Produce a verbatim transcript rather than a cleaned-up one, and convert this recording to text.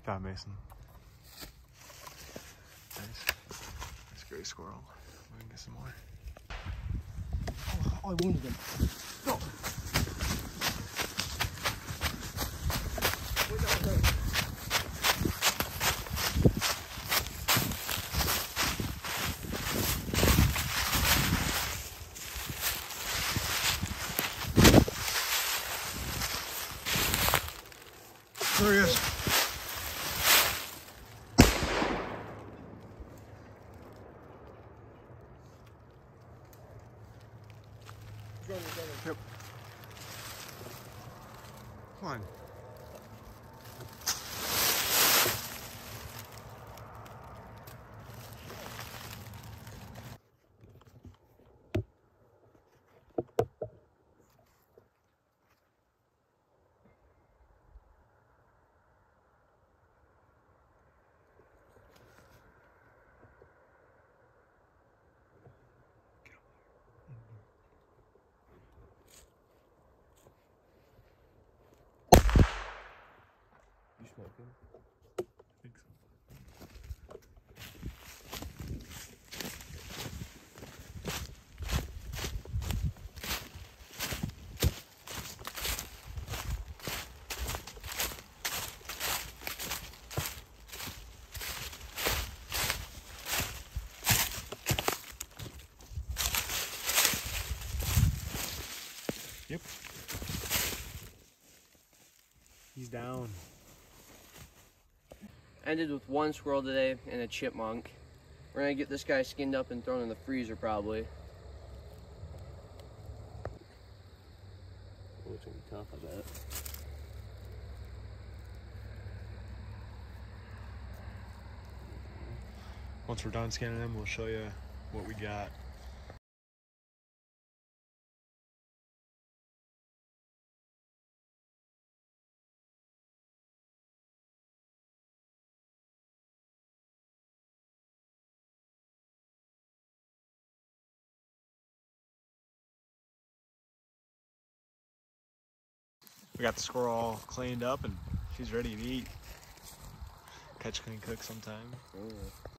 job, Mason. Nice. Nice gray squirrel. We can get some more. Oh, I wounded him. Go. Wait, no, no. There he is. Yep. Come on. You smoking? I think so. Yep. He's down. Ended with one squirrel today and a chipmunk. We're gonna get this guy skinned up and thrown in the freezer probably. Oh, it's gonna be tough, I bet. Once we're done scanning them, we'll show you what we got. We got the squirrel all cleaned up and she's ready to eat. Catch, clean, cook sometime. Mm.